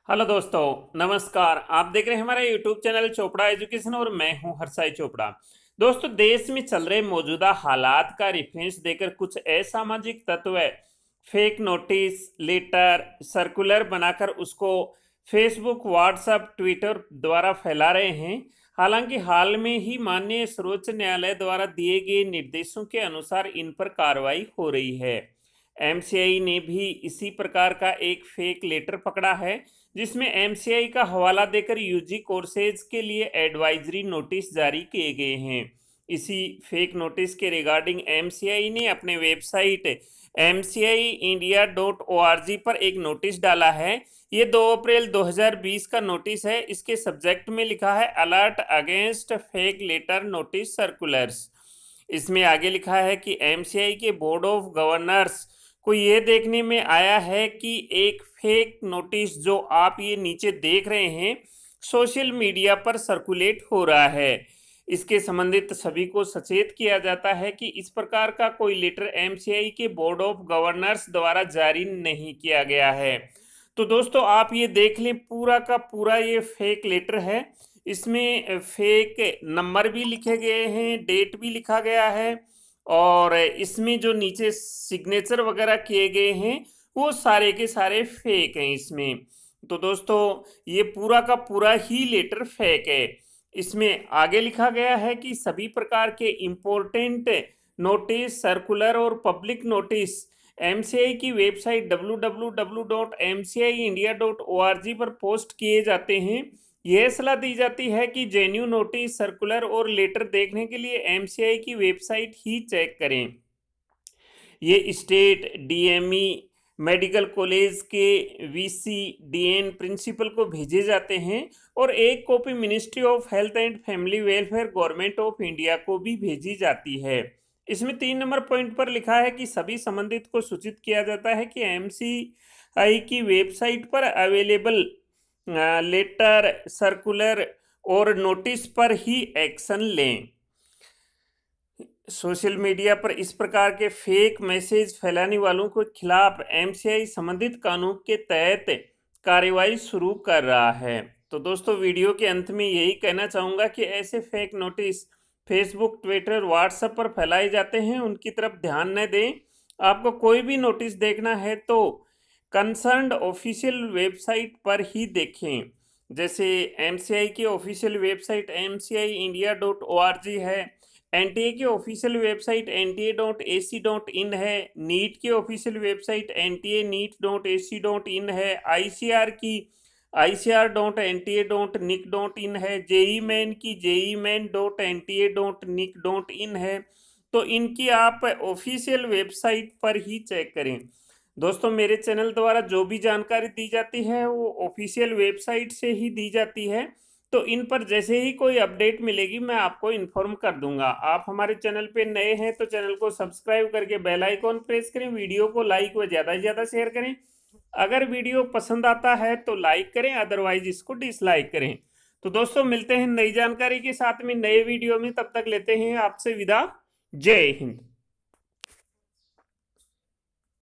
Hello दोस्तों, नमस्कार। आप देख रहे हैं हमारा यूट्यूब चैनल चोपड़ा एजुकेशन और मैं हूं हरसाई चोपड़ा। दोस्तों, देश में चल रहे मौजूदा हालात का रेफरेंस देकर कुछ असामाजिक तत्व फेक नोटिस, लेटर, सर्कुलर बनाकर उसको फेसबुक, व्हाट्सएप, ट्विटर द्वारा फैला रहे हैं। हालांकि हाल में ही माननीय सर्वोच्च न्यायालय द्वारा दिए गए निर्देशों के अनुसार इन पर कार्रवाई हो रही है। एमसीआई ने भी इसी प्रकार का एक फेक लेटर पकड़ा है, जिसमें एमसीआई का हवाला देकर यूजी कोर्सेज के लिए एडवाइजरी नोटिस जारी किए गए हैं। इसी फेक नोटिस के रिगार्डिंग एमसीआई ने अपने वेबसाइट mci.india.org पर एक नोटिस डाला है। ये 2 अप्रैल 2020 का नोटिस है। इसके सब्जेक्ट में लिखा है alert against fake letter notice circulars. इसमें आगे लिखा है कि एमसीआई के बोर्ड ऑफ गवर्नर्स को ये देखने में आया है कि एक फेक नोटिस जो आप ये नीचे देख रहे हैं सोशल मीडिया पर सर्कुलेट हो रहा है। इसके संबंधित सभी को सचेत किया जाता है कि इस प्रकार का कोई लेटर एमसीआई के बोर्ड ऑफ गवर्नर्स द्वारा जारी नहीं किया गया है। तो दोस्तों, आप ये देख लें, पूरा का पूरा ये फेक लेटर है। इसमें फेक नंबर भी लिखे गए हैं, डेट भी लिखा गया है, और इसमें जो नीचे सिग्नेचर वगैरह किए गए हैं वो सारे के सारे फेक हैं इसमें। तो दोस्तों, ये पूरा का पूरा ही लेटर फेक है। इसमें आगे लिखा गया है कि सभी प्रकार के इम्पोर्टेंट नोटिस, सर्कुलर और पब्लिक नोटिस एमसीआई की वेबसाइट www.mciindia.org पर पोस्ट किए जाते हैं। यह सलाह दी जाती है कि जेन्यू नोटिस, सर्कुलर और लेटर देखने के लिए एमसीआई की वेबसाइट ही चेक करें। ये स्टेट डीएमई, मेडिकल कॉलेज के वीसी, डीएन प्रिंसिपल को भेजे जाते हैं और एक copy ministry of health and family welfare government of India को भी भेजी जाती है। इसमें 3 नंबर पॉइंट पर लिखा है कि सभी संबंधित को सूचित किया जाता है कि एमसीआई की वेबसाइट पर अवेलेबल लेटर, सर्कुलर और नोटिस पर ही एक्शन लें। सोशल मीडिया पर इस प्रकार के फेक मैसेज फैलाने वालों के खिलाफ एमसीआई संबंधित कानून के तहत कार्रवाई शुरू कर रहा है। तो दोस्तों, वीडियो के अंत में यही कहना चाहूँगा कि ऐसे fake notice Facebook, Twitter, WhatsApp पर फैलाए जाते हैं, उनकी तरफ ध्यान न दें। आपको कोई भी नोटिस देखना है तो कंसर्न्ड ऑफिशियल वेबसाइट पर ही देखें। जैसे एमसीआई की ऑफिशियल वेबसाइट mci.india.org है, एनटीए की ऑफिशियल वेबसाइट nta.ac.in है, नीट की ऑफिशियल वेबसाइट nta.neet.ac.in है, आईसीआर की icr.nta.nic.in है, जेई मेन की jeimain.nta.nic.in है। तो इनकी आप ऑफिशियल वेबसाइट पर ही चेक करें। दोस्तों, मेरे चैनल द्वारा जो भी जानकारी दी जाती है वो ऑफिशियल वेबसाइट से ही दी जाती है। तो इन पर जैसे ही कोई अपडेट मिलेगी मैं आपको इन्फॉर्म कर दूंगा। आप हमारे चैनल पे नए हैं तो चैनल को सब्सक्राइब करके बेल आइकॉन प्रेस करें, वीडियो को लाइक व ज़्यादा से ज़्यादा शेयर करें। अगर वीडियो पसंद आता है तो लाइक करें, अदरवाइज इसको डिसलाइक करें। तो दोस्तों, मिलते हैं नई जानकारी के साथ में नए वीडियो में। तब तक लेते हैं आपसे विदा। जय हिंद।